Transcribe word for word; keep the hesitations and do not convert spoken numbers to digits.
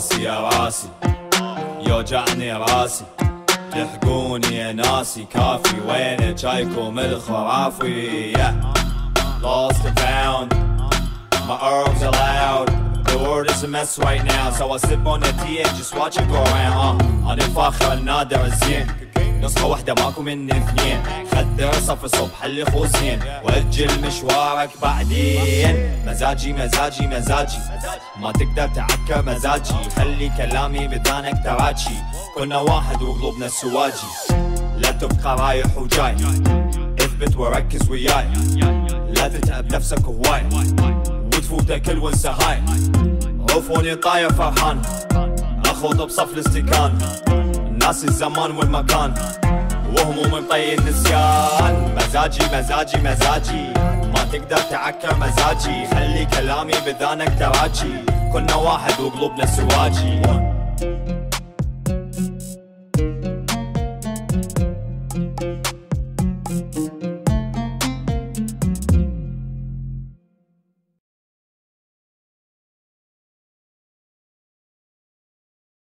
راسي يا راسي يوجعني راسي، تحقوني يا ناسي كافي، وين جايكم الخرافي؟ yeah. Lost and found, my herbs are loud. The world is a mess right now, so I sip on the tea and just watch it go around. uh. أنا الفاخر النادر الزين، نسخة واحدة ماكو من اثنين، خدر صف الصبح اللي خوزين، وأجل مشوارك بعدين. مزاجي مزاجي مزاجي ما تقدر تعكر مزاجي، خلي كلامي بذانك تراجي، كنا واحد وقلوبنا سواجي. لا تبقى رايح وجاي، اثبت وركز وياي، لا تتعب نفسك هواي وتفوتك الونسة هاي. عوفوني طاير فرحان، اخوض بصف الاستكان، الناس الزمان والمكان وهموم مطي النسيان. مزاجي مزاجي مزاجي ما تقدر تعكر مزاجي، خلي كلامي بذانك تراجي، كنا واحد وقلوبنا سواجي.